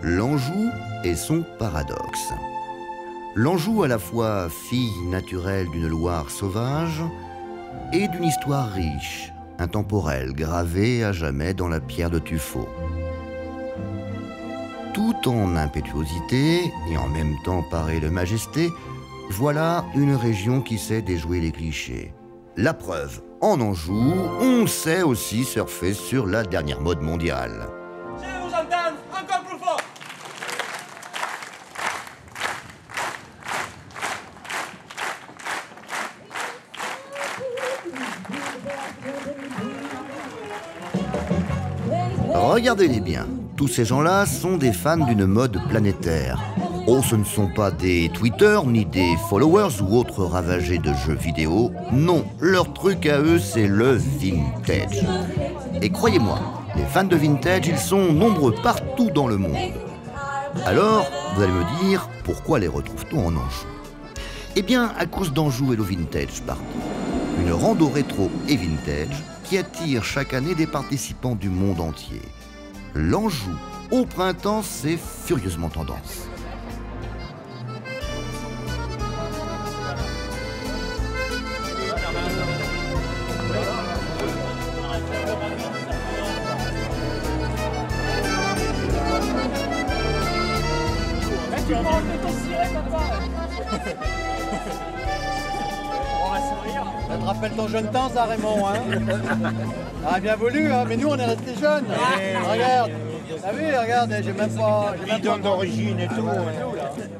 l'Anjou et son paradoxe. L'Anjou à la fois fille naturelle d'une Loire sauvage et d'une histoire riche, intemporelle, gravée à jamais dans la pierre de tuffeau. Tout en impétuosité et en même temps parée de majesté, voilà une région qui sait déjouer les clichés. La preuve, en Anjou, on sait aussi surfer sur la dernière mode mondiale. Je vous entends encore plus fort. Regardez-les bien, tous ces gens-là sont des fans d'une mode planétaire. Oh, ce ne sont pas des tweeters, ni des followers ou autres ravagés de jeux vidéo. Non, leur truc à eux, c'est le vintage. Et croyez-moi, les fans de vintage, ils sont nombreux partout dans le monde. Alors, vous allez me dire, pourquoi les retrouve-t-on en Anjou? Eh bien, à cause d'Anjou et le Vintage Party. Une rando rétro et vintage qui attire chaque année des participants du monde entier. L'Anjou, au printemps, c'est furieusement tendance. Tu manges de ton ciré, papa. On va sourire. Ça te rappelle ton jeune temps, ça, Raymond, hein? Ah, bien voulu, hein, mais nous, on est restés jeunes. Regarde, t'as vu, regarde, j'ai même pas... Bidon d'origine et tout.